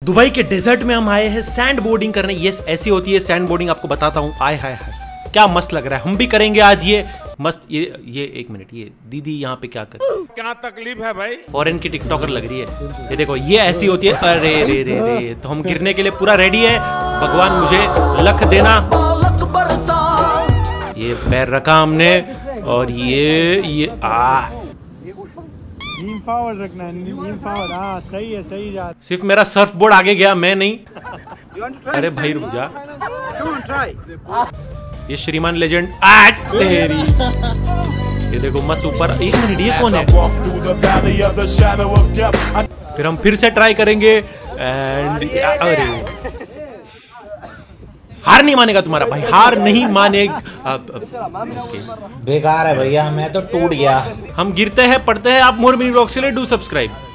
Dubai के desert में हम आए हैं सैंड बोर्डिंग करने। ये ऐसी होती है सैंड बोर्डिंग, आपको बताता हूँ। आय हाय हाय क्या मस्त लग रहा है, हम भी करेंगे आज ये मस्त। ये एक मिनट, ये दीदी यहाँ पे क्या कर, क्या तकलीफ है भाई? फॉरेन की टिकटॉकर लग रही है। ये देखो ये ऐसी होती है। अरे रे रे रे, तो हम गिरने के लिए पूरा रेडी है। भगवान मुझे लक देना। ये पैर रखा हमने और ये फॉरवर्ड रखना है, फॉरवर्ड। हाँ सही है, सही जा। सिर्फ मेरा सर्फ बोर्ड आगे गया, मैं नहीं। अरे भाई रुक जा। ये श्रीमान लेजेंड तेरी। ये देखो मस्त ऊपर। एक मिनट, ये कौन है? फिर हम फिर से ट्राई करेंगे एंड अरे हार नहीं मानेगा तुम्हारा भाई, हार नहीं मानेगा। बेकार है भैया, मैं तो टूट गया। हम गिरते हैं पढ़ते हैं। आप मोर मिनी ब्लॉग से डू सब्सक्राइब।